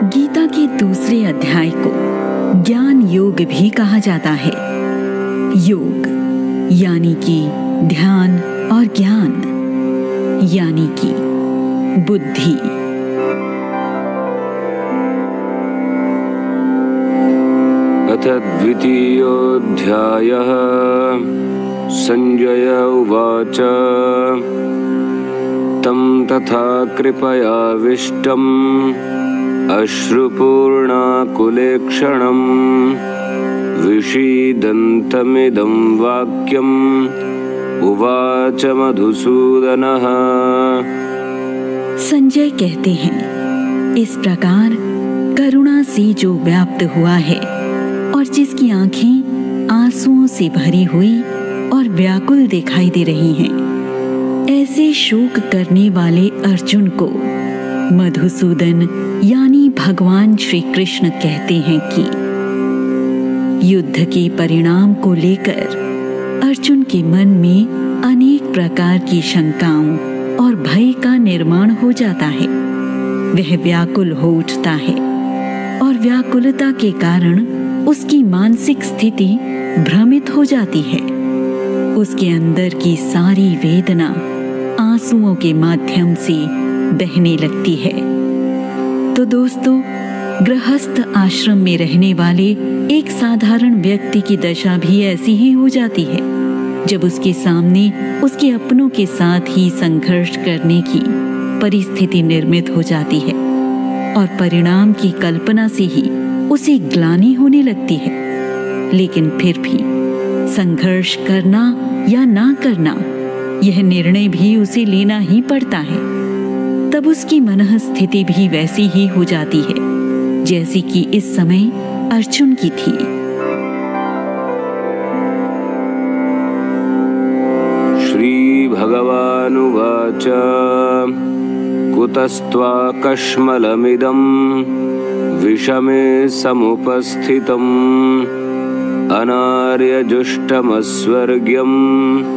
गीता के दूसरे अध्याय को ज्ञान योग भी कहा जाता है। योग यानी कि ध्यान और ज्ञान यानी कि बुद्धि। अथ द्वितीयोऽध्यायः। संजय उवाच तं तथा कृपयाविष्टम् अश्रुपूर्णाकुलेक्षणम् विषीदन्तमिदं वाक्यम् उवाच मधुसूदनः। संजय कहते हैं, इस प्रकार करुणा से जो व्याप्त हुआ है और जिसकी आंखें आंसुओं से भरी हुई और व्याकुल दिखाई दे रही हैं, ऐसे शोक करने वाले अर्जुन को मधुसूदन यानी भगवान श्री कृष्ण कहते हैं कि युद्ध के परिणाम को लेकर अर्जुन के मन में अनेक प्रकार की शंकाओं और भय का निर्माण हो जाता है। वह व्याकुल हो उठता है और व्याकुलता के कारण उसकी मानसिक स्थिति भ्रमित हो जाती है। उसके अंदर की सारी वेदना आंसुओं के माध्यम से बहने लगती है। तो दोस्तों, गृहस्थ आश्रम में रहने वाले एक साधारण व्यक्ति की दशा भी ऐसी ही हो जाती है जब उसके सामने उसके अपनों के साथ ही संघर्ष करने की परिस्थिति निर्मित हो जाती है और परिणाम की कल्पना से ही उसे ग्लानि होने लगती है। लेकिन फिर भी संघर्ष करना या ना करना, यह निर्णय भी उसे लेना ही पड़ता है। तब उसकी मनः स्थिति भी वैसी ही हो जाती है जैसी कि इस समय अर्जुन की थी। श्री भगवानुवाच कुतस्त्वाकश्मलमिदं विषमे समुपस्थितम् अनार्यजुष्टमस्वर्ग्यम्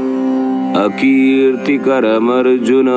अकीर्तिकरमर्जुन।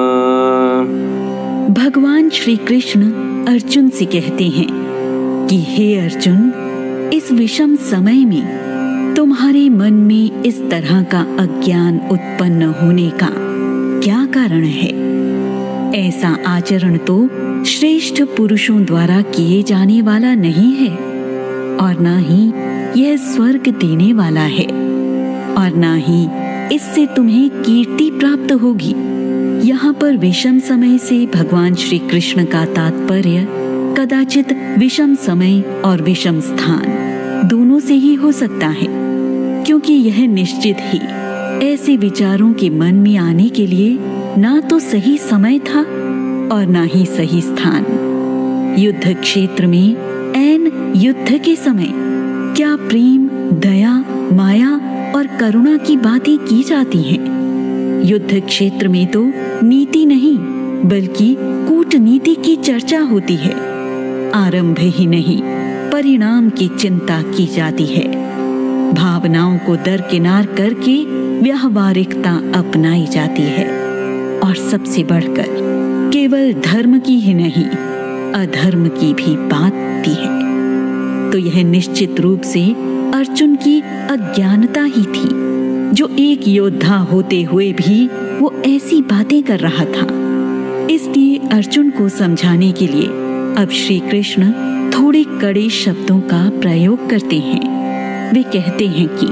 भगवान श्री कृष्ण अर्जुन से कहते हैं कि हे अर्जुन, इस विषम समय में तुम्हारे मन में इस तरह का अज्ञान उत्पन्न होने का क्या कारण है? ऐसा आचरण तो श्रेष्ठ पुरुषों द्वारा किए जाने वाला नहीं है और ना ही यह स्वर्ग देने वाला है और ना ही इससे तुम्हें कीर्ति प्राप्त होगी। यहाँ पर विषम समय से भगवान श्री कृष्ण का तात्पर्य कदाचित विषम समय और विषम स्थान दोनों से ही हो सकता है, क्योंकि यह निश्चित ही ऐसे विचारों के मन में आने के लिए ना तो सही समय था और ना ही सही स्थान। युद्ध क्षेत्र में ऐन युद्ध के समय क्या प्रेम, दया, माया और करुणा की बातें की जाती हैं? युद्ध क्षेत्र में तो नीति नहीं बल्कि कूटनीति की चर्चा होती है। आरंभ ही नहीं, परिणाम की चिंता की जाती है। भावनाओं को दरकिनार करके व्यावहारिकता अपनाई जाती है और सबसे बढ़कर केवल धर्म की ही नहीं, अधर्म की भी बात होती है। तो यह निश्चित रूप से अर्जुन की अज्ञानता ही थी, जो एक योद्धा होते हुए भी वो ऐसी बातें कर रहा था। इसलिए अर्जुन को समझाने के लिए अब श्री कृष्ण थोड़े कड़े शब्दों का प्रयोग करते हैं। वे कहते हैं कि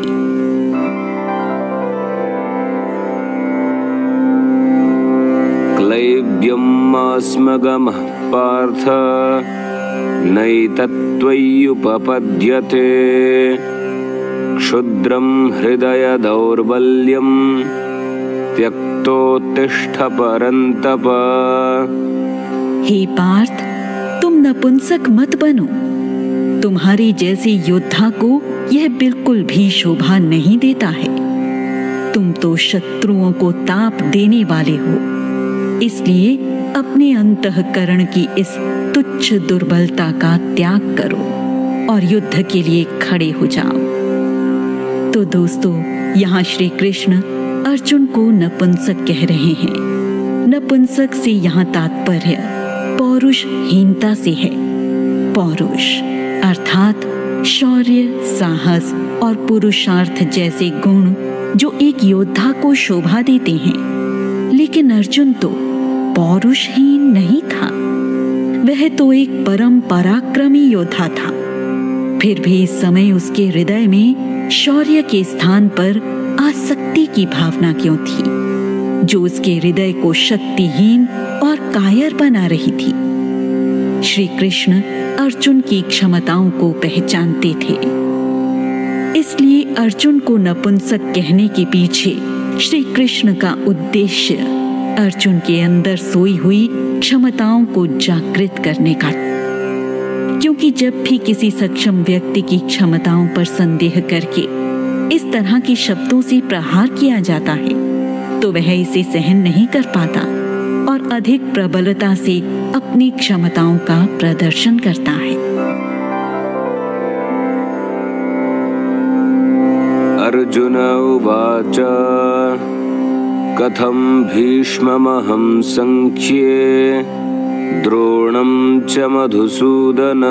क्लैब्यमास्मगमः पार्थ नैतत्त्वय्युपपद्यते क्षुद्रं हृदय दौर्बल्यं त्यक्तोत्तिष्ठ परन्तप। हे पार्थ, तुम नपुंसक मत बनो। तुम्हारे जैसे योद्धा को यह बिल्कुल भी शोभा नहीं देता है। तुम तो शत्रुओं को ताप देने वाले हो, इसलिए अपने अंतःकरण की इस तुच्छ दुर्बलता का त्याग करो और युद्ध के लिए खड़े हो जाओ। तो दोस्तों, यहाँ श्री कृष्ण अर्जुन को नपुंसक कह रहे हैं। नपुंसक से यहाँ तात्पर्य पौरुषहीनता से है। पौरुष अर्थात शौर्य, साहस और पुरुषार्थ जैसे गुण जो एक योद्धा को शोभा देते हैं। लेकिन अर्जुन तो पौरुषहीन नहीं था, वह तो एक परम पराक्रमी योद्धा था। फिर भी इस समय उसके हृदय में शौर्य के स्थान पर आसक्ति की भावना क्यों थी, जो उसके हृदय को शक्तिहीन और कायर बना रही थी। श्री कृष्ण अर्जुन की क्षमताओं को पहचानते थे, इसलिए अर्जुन को नपुंसक कहने के पीछे श्री कृष्ण का उद्देश्य अर्जुन के अंदर सोई हुई क्षमताओं को जागृत करने का। क्योंकि जब भी किसी सक्षम व्यक्ति की क्षमताओं पर संदेह करके इस तरह के शब्दों से प्रहार किया जाता है तो वह इसे सहन नहीं कर पाता और अधिक प्रबलता से अपनी क्षमताओं का प्रदर्शन करता है। अर्जुन उवाच कथं भीष्ममहं संख्ये द्रोणं च मधुसूदन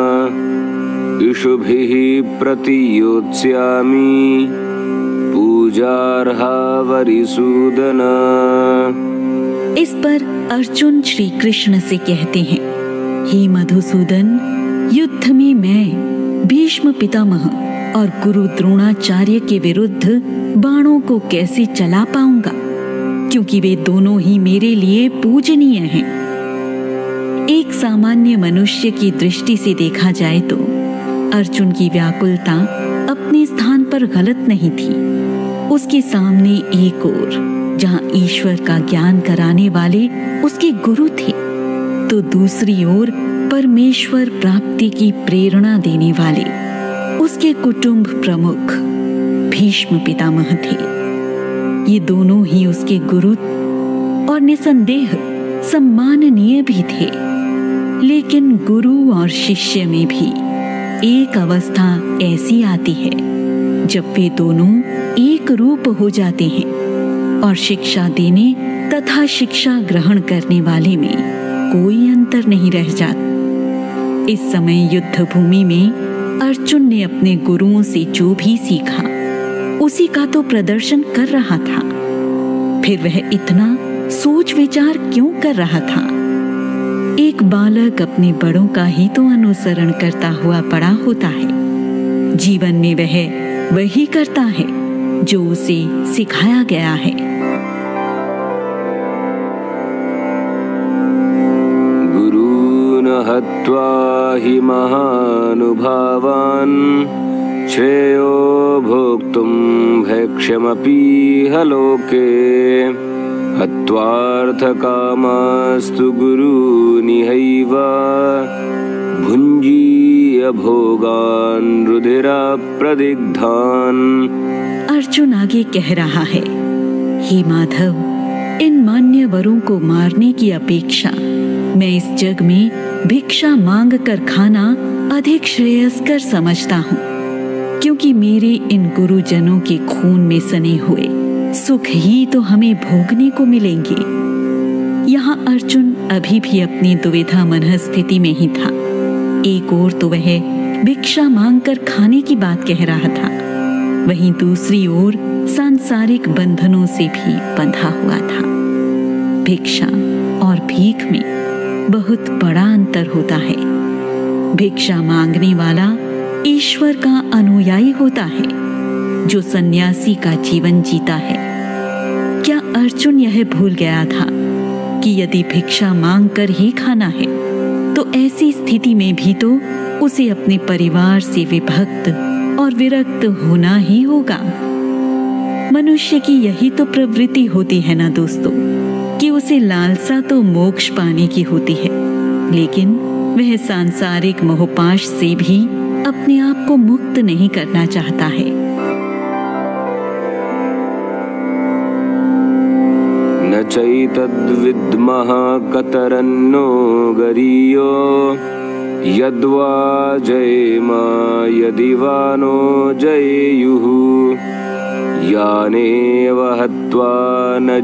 इषुभिः प्रतियोत्स्यामि पूजार्हा वरिसूदन। इस पर अर्जुन श्री कृष्ण से कहते हैं, हे मधुसूदन, युद्ध में मैं भीष्म पितामह और गुरु द्रोणाचार्य के विरुद्ध बाणों को कैसे चला पाऊंगा, क्योंकि वे दोनों ही मेरे लिए पूजनीय हैं। एक सामान्य मनुष्य की दृष्टि से देखा जाए तो अर्जुन की व्याकुलता अपने स्थान पर गलत नहीं थी। उसके सामने एक ओर जहां ईश्वर का ज्ञान कराने वाले उसके गुरु थे, तो दूसरी ओर परमेश्वर प्राप्ति की प्रेरणा देने वाले उसके कुटुंब प्रमुख भीष्म पितामह थे। ये दोनों ही उसके गुरु और निसंदेह सम्माननीय भी थे। लेकिन गुरु और शिष्य में भी एक अवस्था ऐसी आती है जब वे दोनों एक रूप हो जाते हैं और शिक्षा देने तथा शिक्षा ग्रहण करने वाले में कोई अंतर नहीं रह जाता। इस समय युद्ध भूमि में अर्जुन ने अपने गुरुओं से जो भी सीखा उसी का तो प्रदर्शन कर रहा था। फिर वह इतना सोच विचार क्यों कर रहा था? एक बालक अपने बड़ों का ही तो अनुसरण करता हुआ बड़ा होता है। जीवन में वह वही करता है जो उसे सिखाया गया है। गुरून् हत्वा हि महानुभावान् श्रेयो भोक्तुं भैक्ष्यमपीह लोके हत्वार्थकामास्तु गुरूनिहैव भुञ्जीय भोगान् रुधिराप्रदिग्धान्। अर्जुन आगे कह रहा है, हे माधव, इन मान्यवरों को मारने की अपेक्षा मैं इस जग में भिक्षा मांग कर खाना अधिक श्रेयस्कर समझता हूँ, क्योंकि मेरे इन गुरुजनों के खून में सने हुए सुख ही तो हमें भोगने को मिलेंगे। यहाँ अर्जुन अभी भी अपनी दुविधा मनः स्थिति में ही था। एक ओर तो वह भिक्षा मांगकर खाने की बात कह रहा था, वहीं दूसरी ओर सांसारिक बंधनों से भी बंधा हुआ था। भिक्षा और भीख में बहुत बड़ा अंतर होता है। भिक्षा मांगने वाला ईश्वर का अनुयायी होता है जो सन्यासी का जीवन जीता है। क्या अर्जुन यह भूल गया था कि यदि भिक्षा मांगकर ही खाना है तो ऐसी स्थिति में भी तो उसे अपने परिवार से विभक्त और विरक्त होना ही होगा। मनुष्य की यही तो प्रवृत्ति होती है ना दोस्तों, कि उसे लालसा तो मोक्ष पाने की होती है, लेकिन वह सांसारिक मोहपाश से भी अपने आप को मुक्त नहीं करना चाहता है। न चैतद्विद्मः कतरन्नो गरीयो यद्वा जयेम यदि वा नो जयेयुः यानेव हत्वा न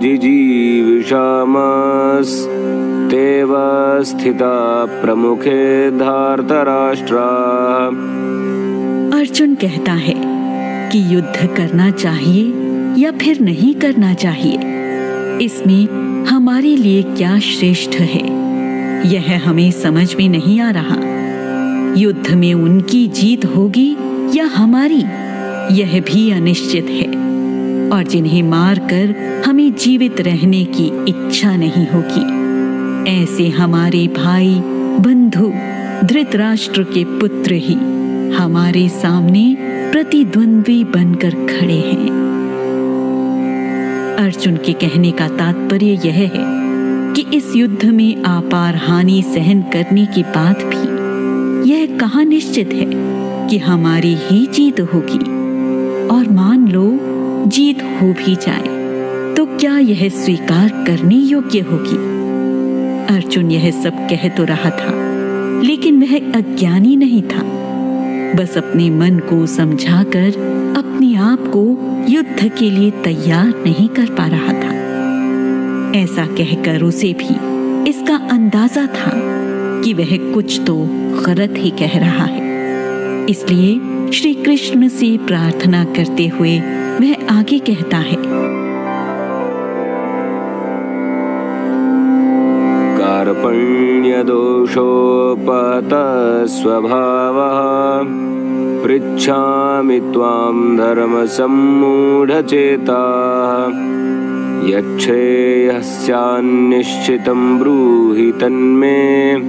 जिजीविषामस्तेव स्थिता प्रमुखे धार्तराष्ट्रा। अर्जुन कहता है कि युद्ध करना चाहिए या फिर नहीं करना चाहिए, इसमें हमारे लिए क्या श्रेष्ठ है यह हमें समझ में नहीं आ रहा। युद्ध में उनकी जीत होगी या हमारी, यह भी अनिश्चित है, और जिन्हें मारकर हमें जीवित रहने की इच्छा नहीं होगी, ऐसे हमारे भाई बंधु धृतराष्ट्र के पुत्र ही हमारे सामने प्रतिद्वंद्वी बनकर खड़े हैं। अर्जुन के कहने का तात्पर्य यह है कि इस युद्ध में अपार हानि सहन करने के बाद भी यह कहाँ निश्चित है कि हमारी ही जीत होगी, और मान लो जीत हो भी जाए तो क्या यह स्वीकार करने योग्य होगी। अर्जुन यह सब कह तो रहा था, लेकिन वह अज्ञानी नहीं था, बस अपने मन को समझाकर अपने आप को युद्ध के लिए तैयार नहीं कर पा रहा था। ऐसा कहकर उसे भी इसका अंदाजा था कि वह कुछ तो गलत ही कह रहा है। इसलिए श्री कृष्ण से प्रार्थना करते हुए वह आगे कहता है, कार्पण्य दोषोपहत स्वभावः पृच्छामि त्वां धर्म सम्मूढचेताः यच्छ्रेयस्यान्निश्चितं ब्रूहि तन्मे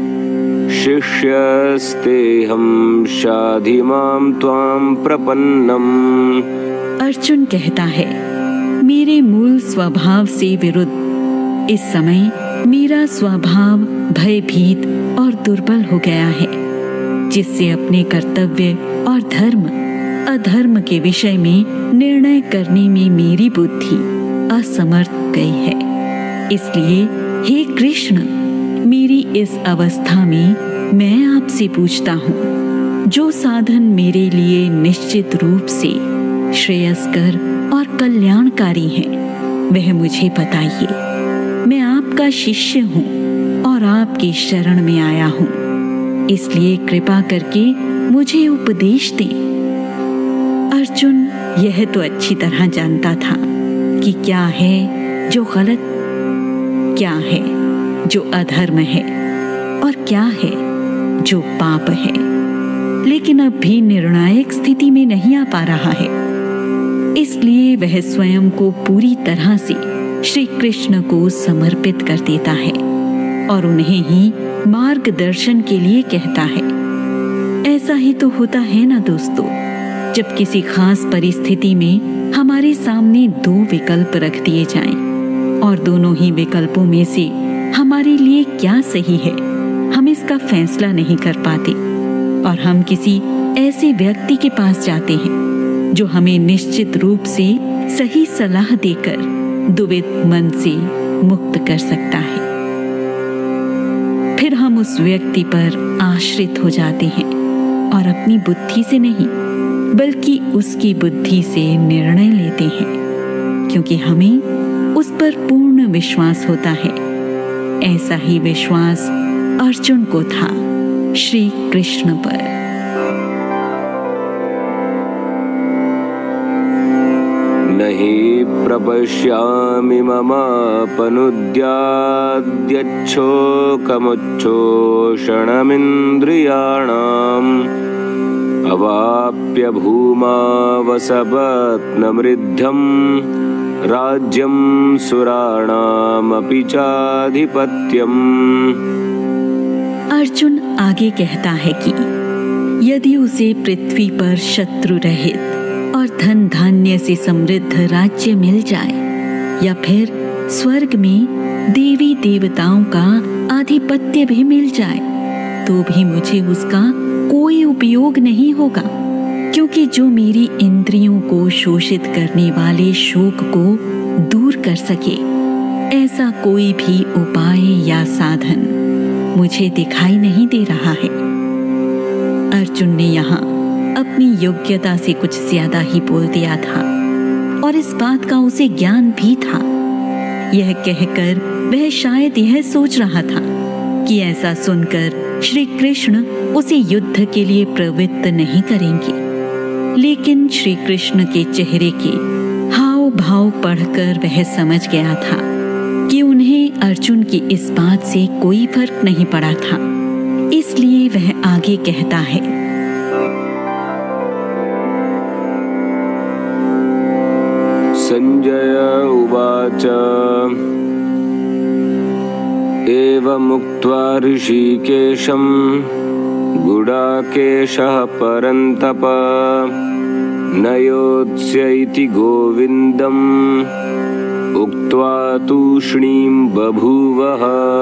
शिष्यस्तेऽहं शाधि मां त्वां प्रपन्नम्। अर्जुन कहता है, मेरे मूल स्वभाव से विरुद्ध इस समय मेरा स्वभाव भयभीत और दुर्बल हो गया है, जिससे अपने कर्तव्य और धर्म अधर्म के विषय में निर्णय करने में मेरी बुद्धि असमर्थ गई है। इसलिए हे कृष्ण, मेरी इस अवस्था में मैं आपसे पूछता हूँ, जो साधन मेरे लिए निश्चित रूप से श्रेयस्कर और कल्याणकारी है वह मुझे बताइए। मैं आपका शिष्य हूँ और आपकी शरण में आया हूँ, इसलिए कृपा करके मुझे उपदेश दें। अर्जुन यह तो अच्छी तरह जानता था कि क्या है जो गलत, क्या है जो अधर्म है और क्या है जो पाप है, लेकिन अब भी निर्णायक स्थिति में नहीं आ पा रहा है। इसलिए वह स्वयं को पूरी तरह से श्री कृष्ण को समर्पित कर देता है और उन्हें ही मार्गदर्शन के लिए कहता है। ऐसा ही तो होता है ना दोस्तों, जब किसी खास परिस्थिति में हमारे सामने दो विकल्प रख दिए जाएं और दोनों ही विकल्पों में से हमारे लिए क्या सही है हम इसका फैसला नहीं कर पाते, और हम किसी ऐसे व्यक्ति के पास जाते हैं जो हमें निश्चित रूप से सही सलाह देकर दुविध मन से मुक्त कर सकता है। फिर हम उस व्यक्ति पर आश्रित हो जाते हैं और अपनी बुद्धि से नहीं बल्कि उसकी बुद्धि से निर्णय लेते हैं, क्योंकि हमें उस पर पूर्ण विश्वास होता है। ऐसा ही विश्वास अर्जुन को था श्री कृष्ण पर। नहि प्रपश्यामि ममापनुद्याद्यच्छोकमुच्छोषणमिन्द्रियाणाम् अवाप्य भूमावसपत्नमृद्धं राज्यं सुराणामपि चाधिपत्यम्। अर्जुन आगे कहता है कि यदि उसे पृथ्वी पर शत्रु रहित और धन धान्य से समृद्ध राज्य मिल जाए या फिर स्वर्ग में देवी देवताओं का आधिपत्य भी मिल जाए तो भी मुझे उसका कोई उपयोग नहीं होगा, क्योंकि जो मेरी इंद्रियों को शोषित करने वाले शोक को दूर कर सके ऐसा कोई भी उपाय या साधन मुझे दिखाई नहीं दे रहा है। अर्जुन ने यहाँ अपनी योग्यता से कुछ ज्यादा ही बोल दिया था और इस बात का उसे ज्ञान भी था। यह कहकर वह शायद यह सोच रहा था कि ऐसा सुनकर श्री कृष्ण उसे युद्ध के लिए प्रवृत्त नहीं करेंगे। लेकिन श्री कृष्ण के चेहरे के हाव भाव पढ़कर वह समझ गया था कि उन्हें अर्जुन की इस बात से कोई फर्क नहीं पड़ा था। इसलिए वह आगे कहता है, संजय उवाच एवमुक्त्वा ऋषिकेशं गुडाकेशः परन्तप न योत्स्य इति गोविन्दम् उक्त्वा तूष्णीं बभूवः।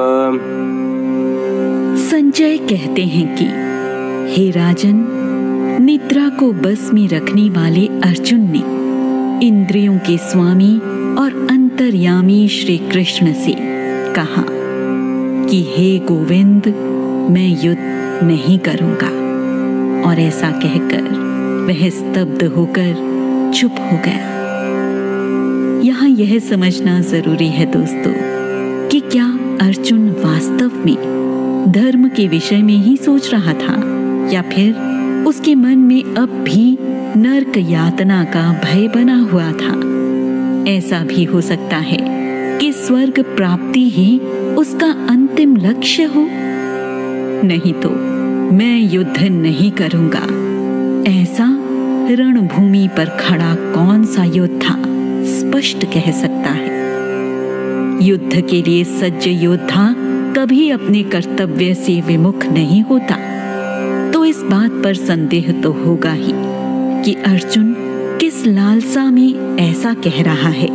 संजय कहते हैं कि हे राजन, निद्रा को बस में रखने वाले अर्जुन ने इंद्रियों के स्वामी और अंतर्यामी श्री कृष्ण से कहा कि हे गोविंद, मैं युद्ध नहीं करूंगा। और ऐसा कहकर वह स्तब्ध होकर चुप हो गया। यहाँ यह समझना जरूरी है दोस्तों कि क्या अर्जुन वास्तव में धर्म के विषय में ही सोच रहा था या फिर उसके मन में अब भी नरक यातना का भय बना हुआ था। ऐसा भी हो सकता है कि स्वर्ग प्राप्ति ही उसका अंतिम लक्ष्य हो। नहीं तो मैं युद्ध नहीं करूंगा, ऐसा रणभूमि पर खड़ा कौन सा योद्धा स्पष्ट कह सकता है। युद्ध के लिए सज्ज योद्धा कभी अपने कर्तव्य से विमुख नहीं होता। तो इस बात पर संदेह तो होगा ही कि अर्जुन किस लालसा में ऐसा कह रहा है।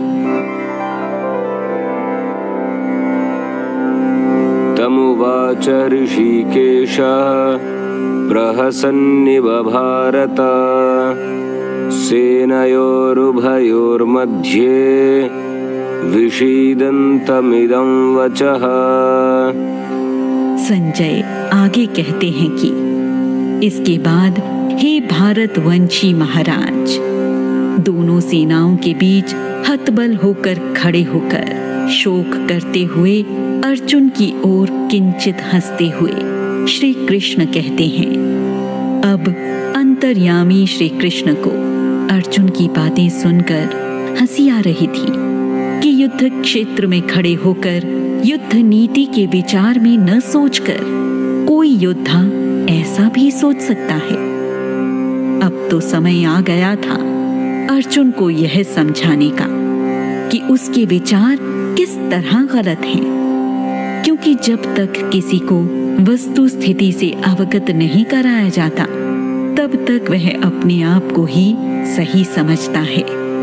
तमुवाच ऋषिकेशः प्रहसन्निव भारत सेनयोरुभयोर्मध्ये विषीदन्तमिदं वचः। संजय आगे कहते हैं कि इसके बाद हे भारतवंशी महाराज, दोनों सेनाओं के बीच हतबल होकर खड़े होकर शोक करते हुए अर्जुन की ओर किंचित हंसते हुए श्री कृष्ण कहते हैं। अब अंतर्यामी श्री कृष्ण को अर्जुन की बातें सुनकर हंसी आ रही थी कि युद्ध क्षेत्र में खड़े होकर युद्ध नीति के विचार में न सोचकर कोई योद्धा ऐसा भी सोच सकता है। अब तो समय आ गया था अर्जुन को यह समझाने का कि उसके विचार किस तरह गलत हैं। क्योंकि जब तक किसी को वस्तु स्थिति से अवगत नहीं कराया जाता तब तक वह अपने आप को ही सही समझता है।